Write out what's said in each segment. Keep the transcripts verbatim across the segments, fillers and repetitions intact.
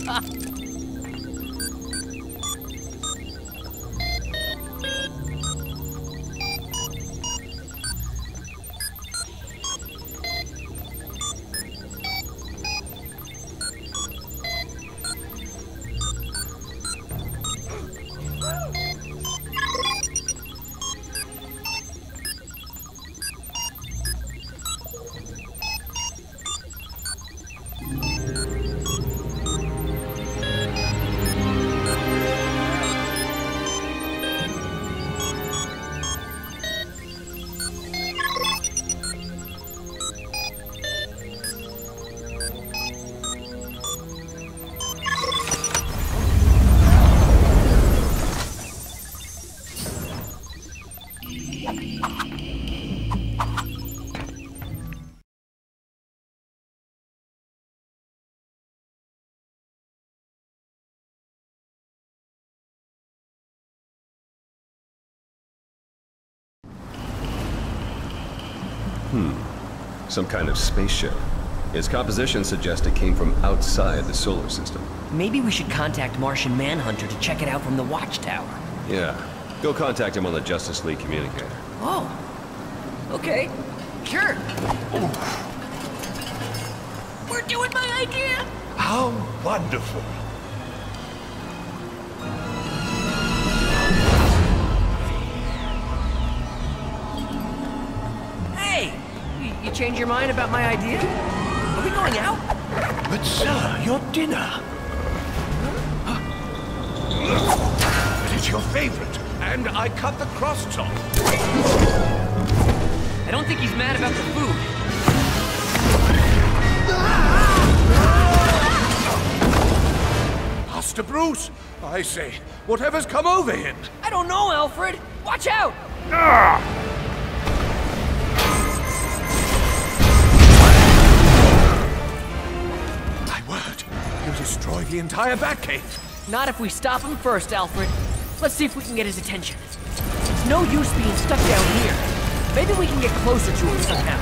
Hmm. Some kind of spaceship. Its composition suggests it came from outside the solar system. Maybe we should contact Martian Manhunter to check it out from the watchtower. Yeah. Go contact him on the Justice League communicator. Oh. Okay. Sure. We're doing my idea! How wonderful! Hey! You, you changed your mind about my idea? Are we going out? But sir, your dinner! But it's your favorite, and I cut the crusts off. I don't think he's mad about the food. Master Bruce, I say, whatever's come over him? I don't know, Alfred! Watch out! My word, he'll destroy the entire Batcave. Not if we stop him first, Alfred. Let's see if we can get his attention. It's no use being stuck down here. Maybe we can get closer to him somehow.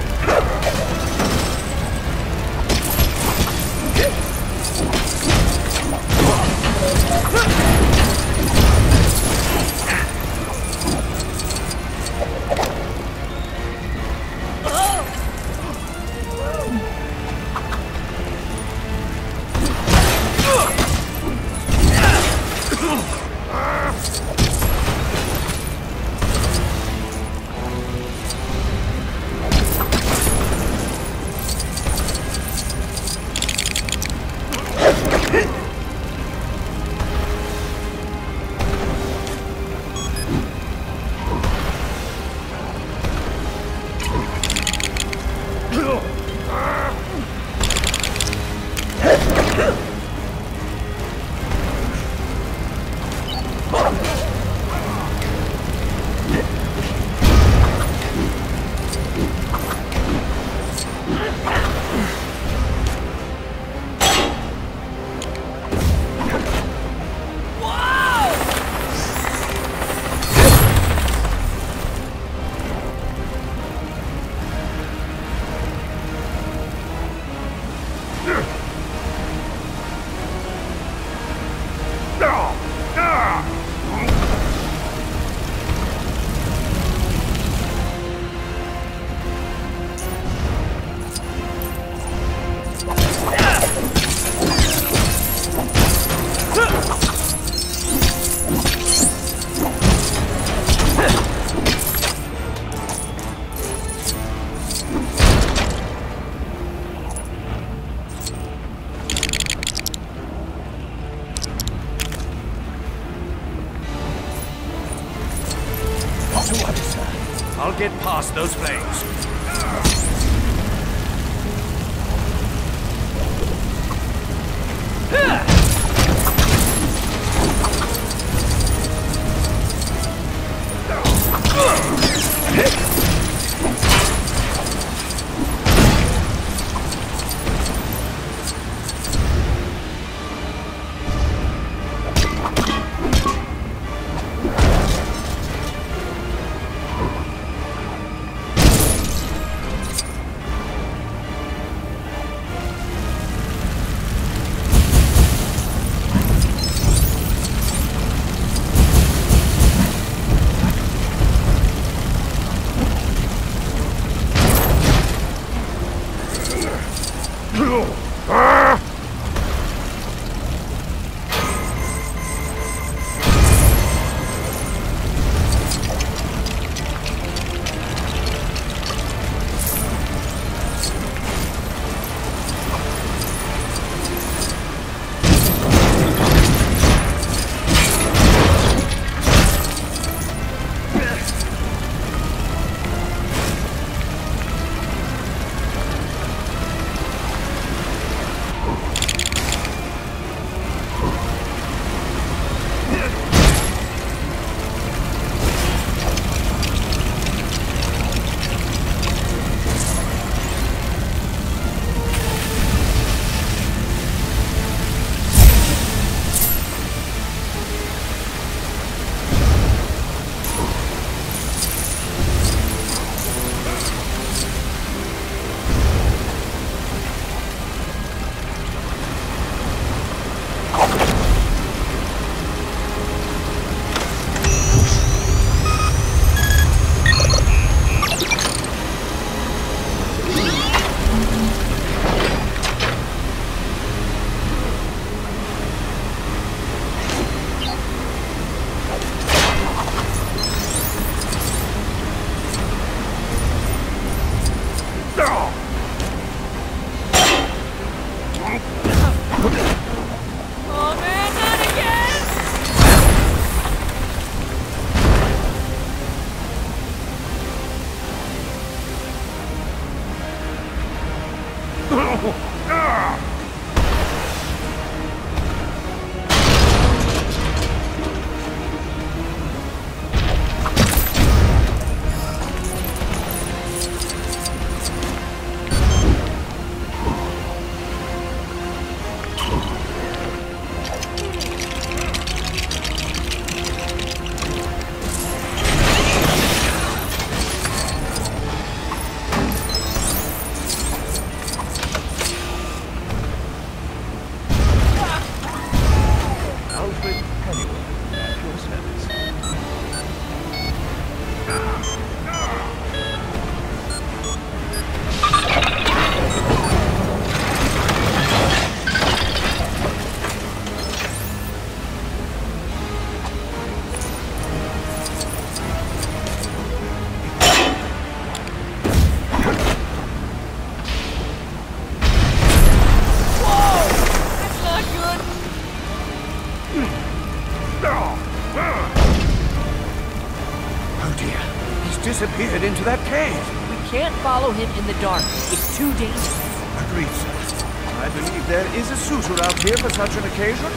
I'll get past those flames. just disappeared into that cave. We can't follow him in the dark. It's too dangerous. Agreed, sir. I believe there is a suitor out here for such an occasion.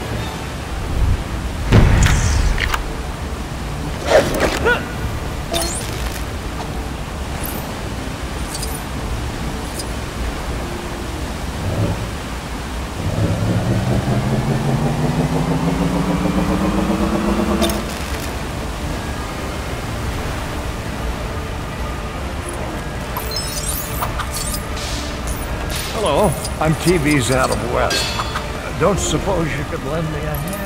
Hello, I'm T V's Adam West. Uh, don't suppose you could lend me a hand?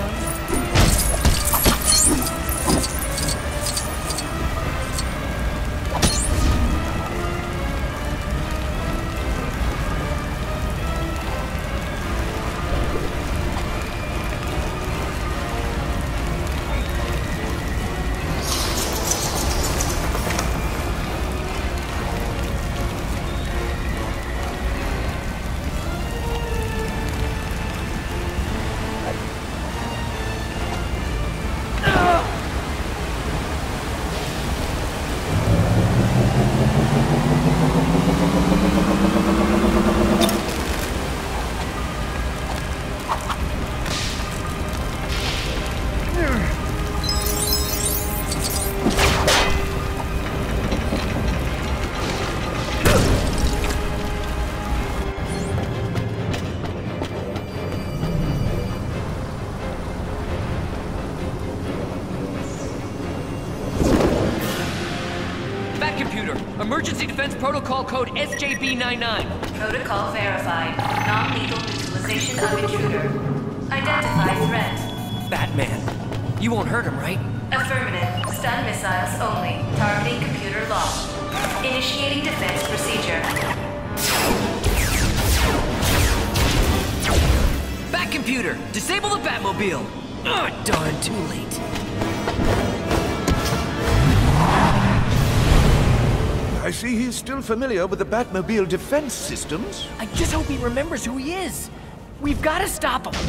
Emergency Defense Protocol Code S J B ninety-nine. Protocol verified. Non-lethal neutralization of intruder. Identify threat. Batman. You won't hurt him, right? Affirmative. Stun missiles only. Targeting computer locked. Initiating defense procedure. Bat computer! Disable the Batmobile! Ugh, darn, too late. I see he's still familiar with the Batmobile defense systems. I just hope he remembers who he is. We've got to stop him.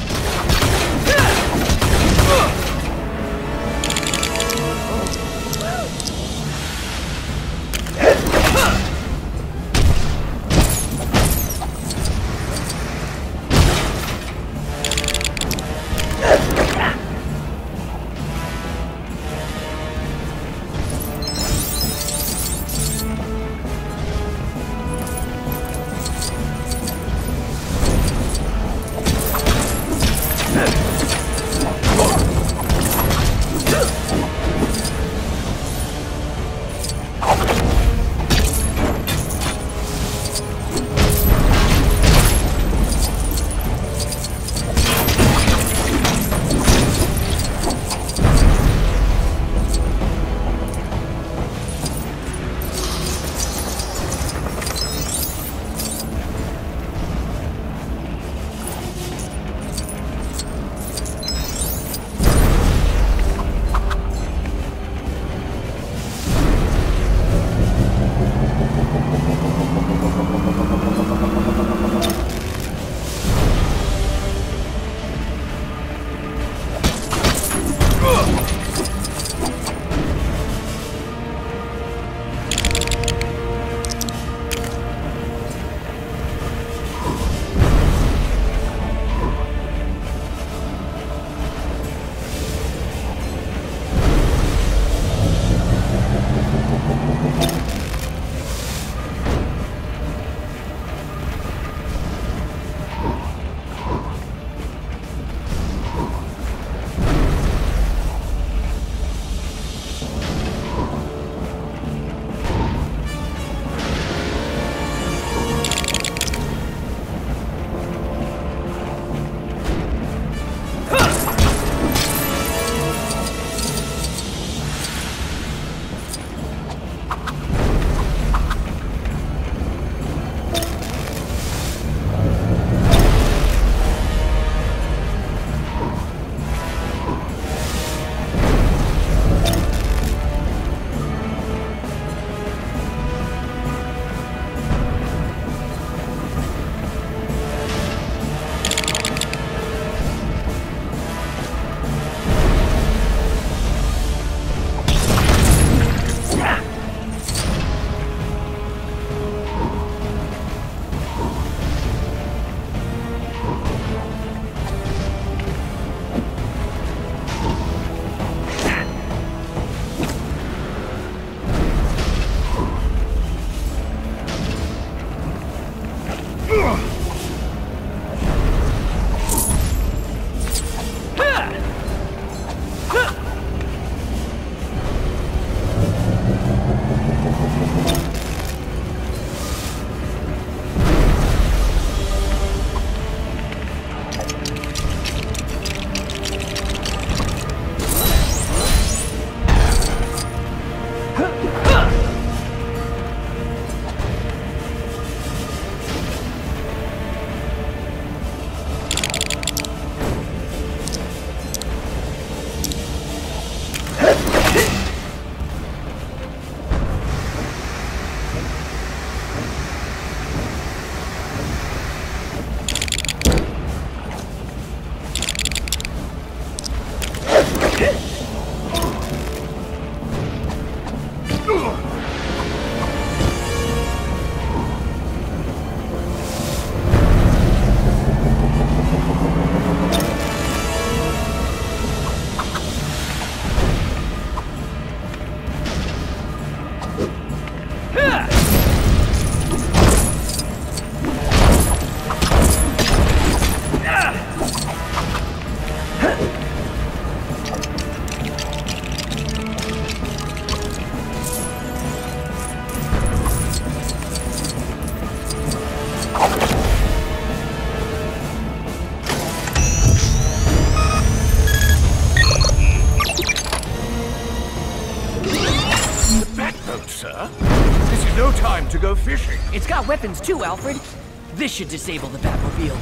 boat, sir. This is no time to go fishing. It's got weapons too, Alfred. This should disable the Batmobile.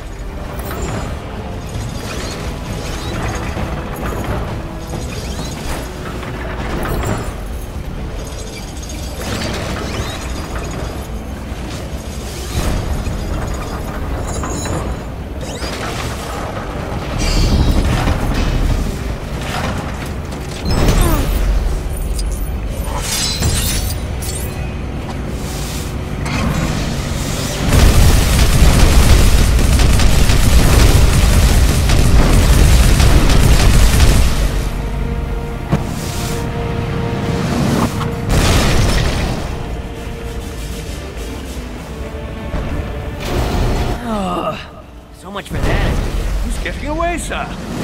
So much for that. Who's getting away, sir?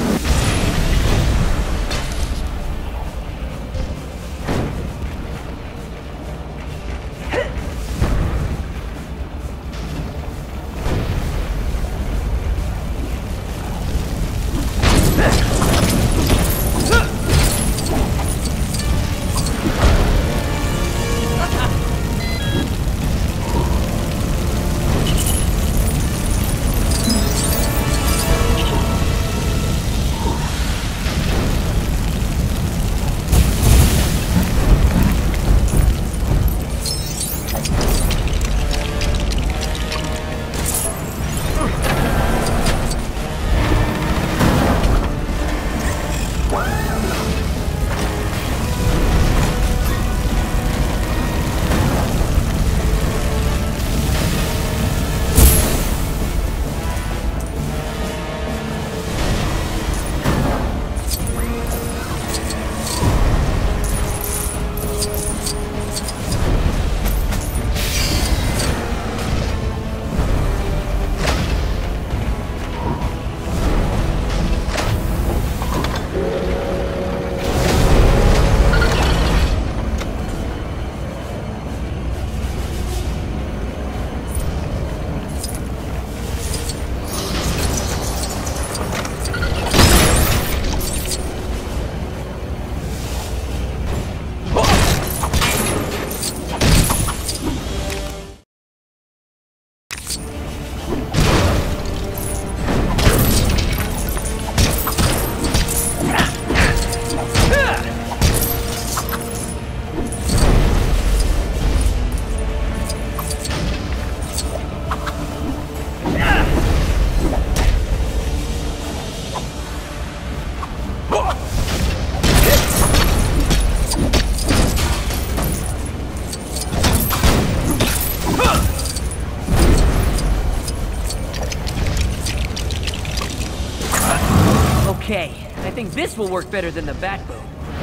Okay, I think this will work better than the Batboat.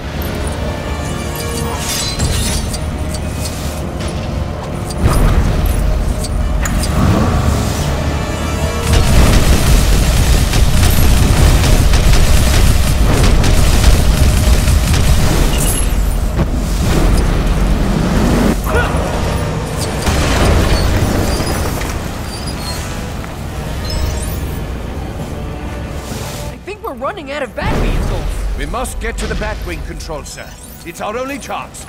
We're running out of bat vehicles. We must get to the Batwing control, sir. It's our only chance.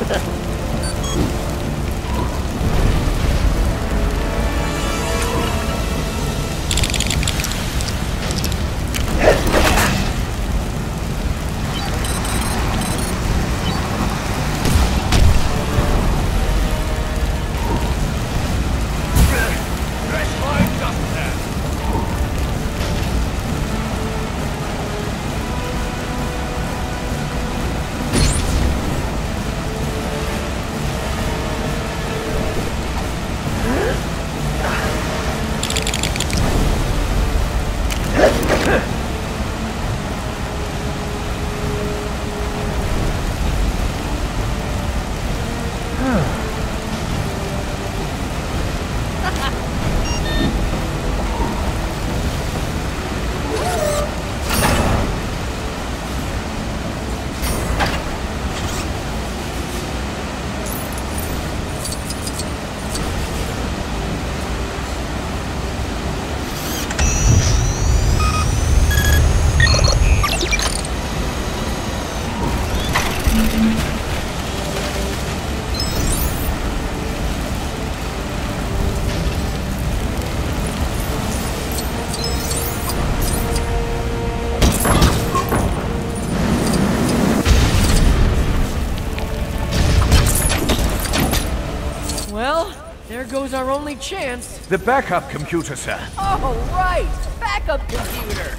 There goes our only chance. The backup computer, sir. Oh, right! Backup computer!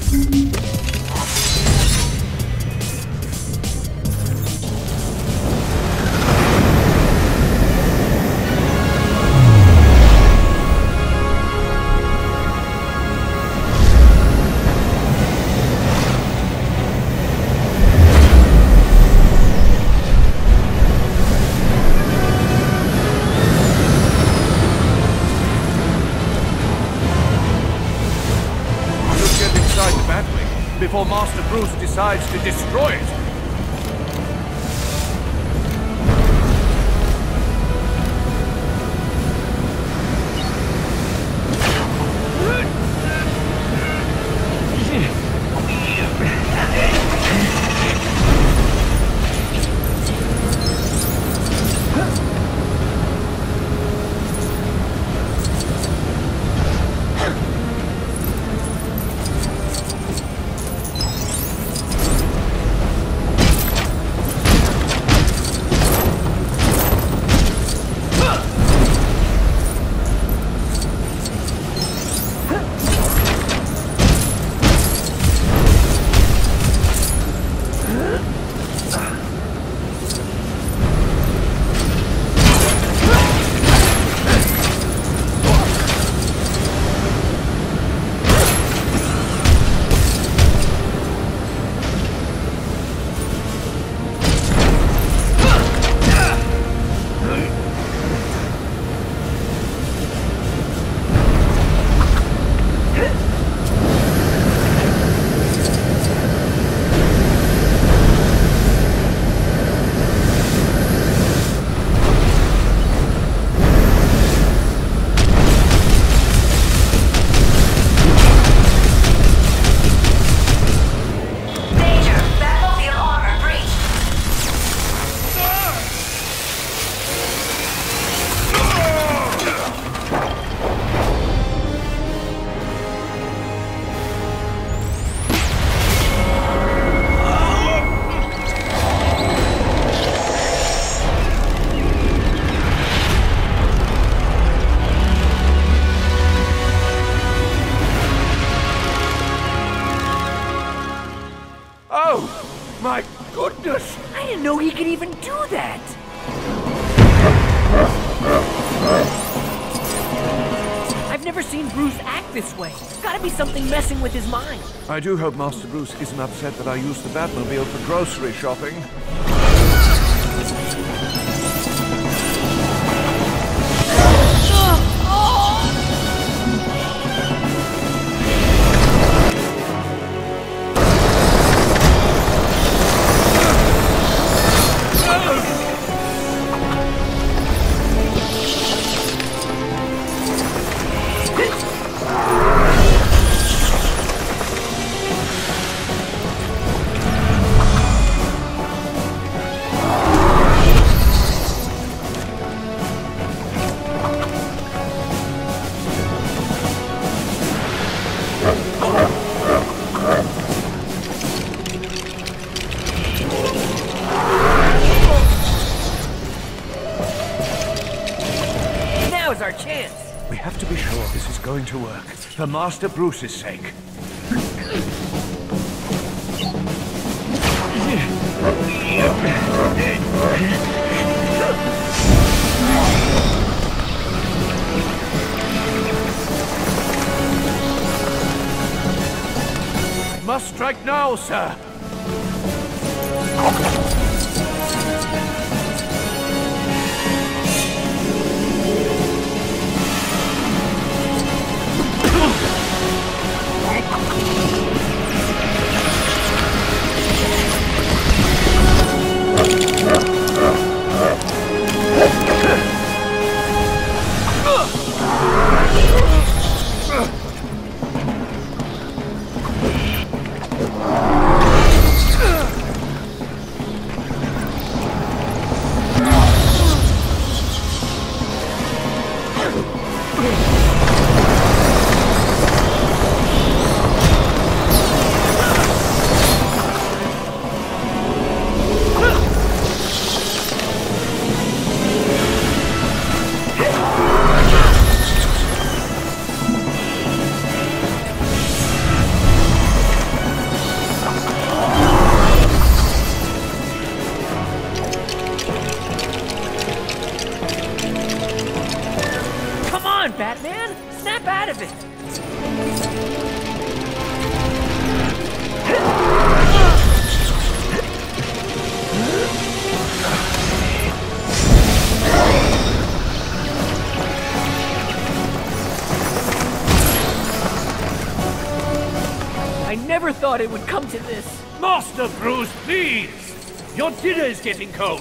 Before Master Bruce decides to destroy it. My goodness! I didn't know he could even do that! I've never seen Bruce act this way. Gotta be something messing with his mind. I do hope Master Bruce isn't upset that I used the Batmobile for grocery shopping. Now's our chance. We have to be sure this is going to work, for Master Bruce's sake. Must strike now, sir. I never thought it would come to this. Master Bruce, please! Your dinner is getting cold.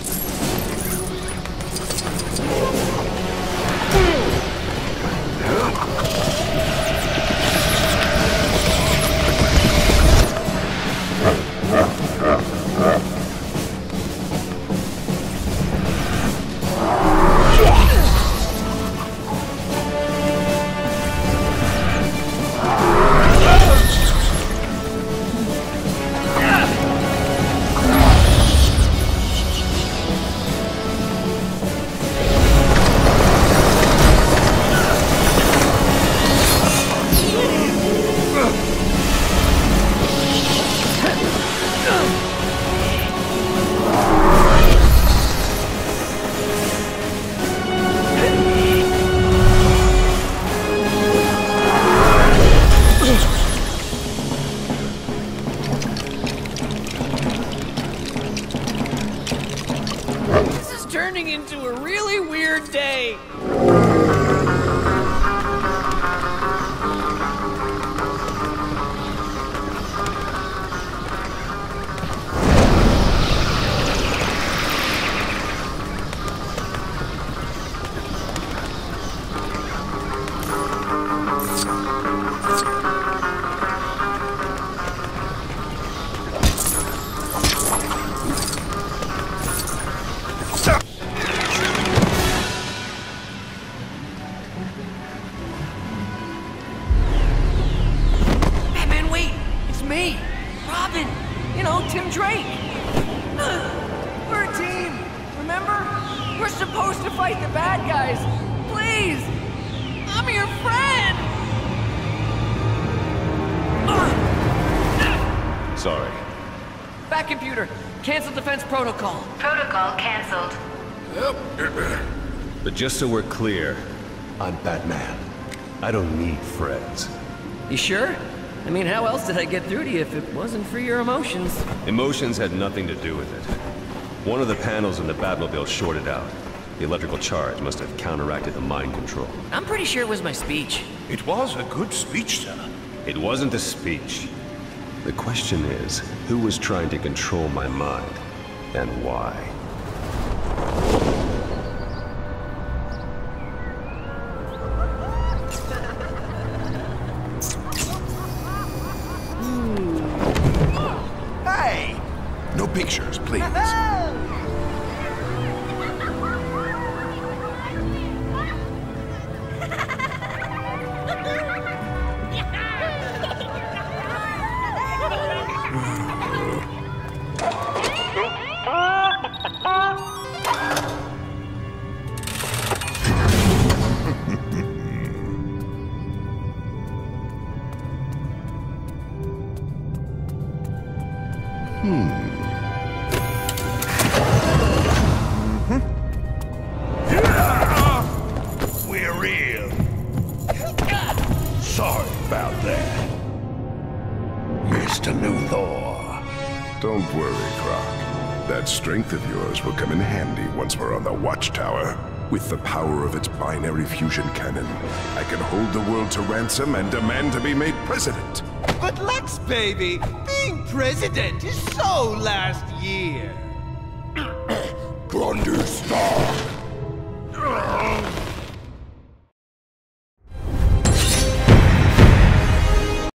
Turning into a really weird day. Me, Robin, you know, Tim Drake. We're a team, remember? We're supposed to fight the bad guys. Please, I'm your friend. Sorry. Back computer, cancel defense protocol. Protocol cancelled. But just so we're clear, I'm Batman. I don't need friends. You sure? I mean, how else did I get through to you if it wasn't for your emotions? Emotions had nothing to do with it. One of the panels in the Batmobile shorted out. The electrical charge must have counteracted the mind control. I'm pretty sure it was my speech. It was a good speech, sir. It wasn't a speech. The question is, who was trying to control my mind, and why? Hey! No pictures, please. We're real. Sorry about that, Mister Luthor. Don't worry, Croc. That strength of yours will come in handy once we're on the Watchtower. With the power of its binary fusion cannon, I can hold the world to ransom and demand to be made president. But Lex, baby, being president is so last year. Grundy Stark!